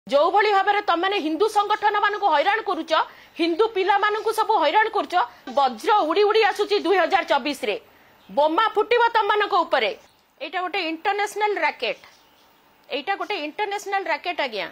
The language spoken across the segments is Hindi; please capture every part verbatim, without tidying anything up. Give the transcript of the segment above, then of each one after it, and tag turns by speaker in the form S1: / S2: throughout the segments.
S1: जो भली भाव में तुम हिंदू संगठन मानक हैरान करुच हिंदू पिला मानक सब हैरान करुच वज्र उड़ी उड़ी आसुची दुई हजार चौबीस रे बोमा फुटिब तुम मानक ऊपर एटा गोटे इंटरनेशनल रैकेट एटा गोटे इंटरनेशनल रैकेट आज्ञा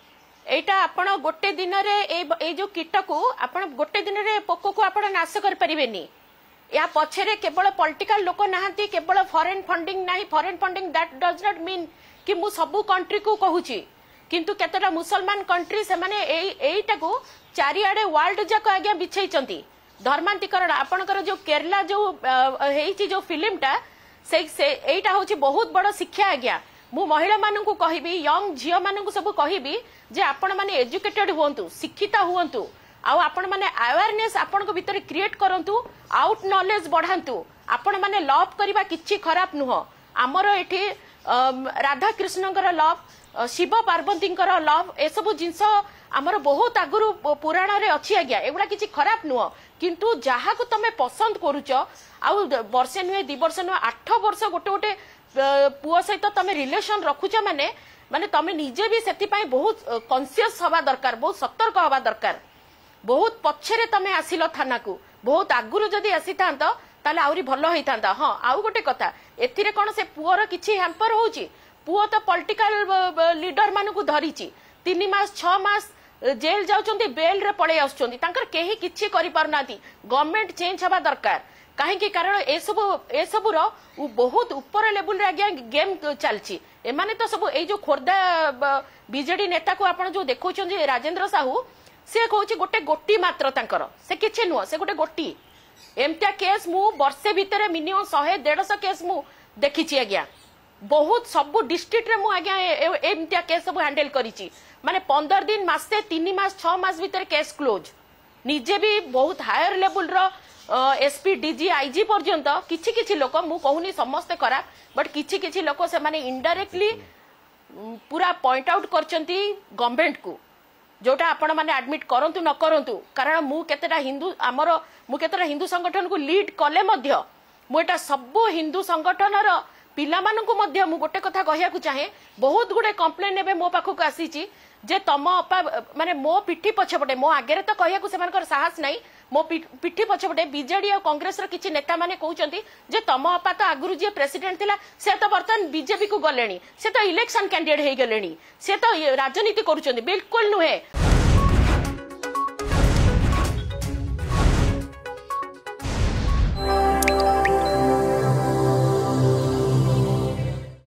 S1: एटा आपण गोटे दिन रे ए जो कीट को आपण गोटे दिन रे पोको को आपण नाश कर परिबेनी या पछरे केवल पॉलिटिकल लोक नाहंती केवल फॉरेन फंडिंग नाही foreign funding that does not mean कि मु सबु कंट्री को कहूची किंतु केतटा मुसलमान कंट्री से माने एईटा को चारिआडे वर्ल्ड जाक आज्ञा बिछेइचंती धर्मांतरीकरण आपणकर जो केरला जो हेइची जो फिल्मटा से एईटा होची बहुत बड़ शिक्षा आज्ञा मु महिला माननकु कहिबी यंग झियो माननकु सब कहिबी जे आपण माने एजुकेटेड हुवंतु शिक्षिता हुवंतु आउ आपण माने अवेयरनेस आपण को भीतर क्रिएट करंतु आउट नॉलेज बढ़ांतु आपण माने लव करबा किछि खराब नुह हमर एठी राधा कृष्णकर लव शिव पार्वतींकर लव ए सब जिंस आमर बहुत आगुरु पुराण रे अछि आज्ञा एगुडा किछि खराब नुह किंतु जहा को तमे पसंद करूच आउ वर्षे नुहे दि वर्ष नुहे आठ वर्ष गोटे गोटे पुओ सहित तमे रिलेशन रखुच माने माने तमे निजे भी सेति पई बहुत कॉन्शियस हवा दरकार बहुत सतर्क हवा दरकार बहुत पछरे तमे आसिलो थाना को बहुत आगुरु जदी आसी थांत ताले आउरी भलो होई थांता हां आउ गोटे कथा एथिरे कोन से पुओर किछि हैम्पर होउची पुओ तो पॉलिटिकल लीडर मानु को धरिची तीन मास छह मास जेल जाउचंती बेल रे पळे आउचंती तांकर केही किछि करि पारनाती गवर्नमेंट चेंज हवा दरकार काहे कि कारण ए सब ए सब रो बहुत ऊपर लेवल रे आज्ञा गेम चलची ए माने तो सब ए जो खोरदा बीजेडी नेता को आपण जो देखौचन जे राजेंद्र साहू से कहूची गोटे गोटी मात्र तांकर से किछि नुह से गोटे गोटी एमतिया केस मु वर्षे भितर मिनिमम सौ डेढ़ सौ केस मु देखिछि आज्ञा बहुत सब डिस्ट्रिक्ट रे मु आज्ञा एमतिया केस सब हैंडल करिछि माने पंद्रह दिन मासे तीन मास छह मास भितर केस क्लोज निजे भी बहुत हायर लेवल रो एसपी डीजी आईजी पर्यंत किछि किछि लोक मु कहूनी समस्त करा बट किछि किछि लोक से माने इनडायरेक्टली पूरा पॉइंट आउट करचंती गवर्नमेंट को जोटा आपण माने एडमिट करंतु न करंतु कारण मु केतेटा हिंदू आमर मु केतेटा हिंदू संगठन को लीड कले मध्य मु एटा सब हिंदू संगठन रो पिला मानकु मध्य मु गोटे कथा कहिया को चाहे बहुत गुडे कंप्लेन एबे मो पाखु को आसीची जे तम अपा माने मो पिठी पछपटे मो आगे तो कहिया को सेमानकर साहस नाही मो पिठी पछपटे बीजेडी और कांग्रेस रो किछि नेता माने कहउचंती जे तम अपा तो आगुरु जे प्रेसिडेंट थिला से तो बर्तन बीजेपी को गलेनी से तो इलेक्शन कैंडिडेट हे गलेनी से तो राजनीति करूचंती बिल्कुल नुहे।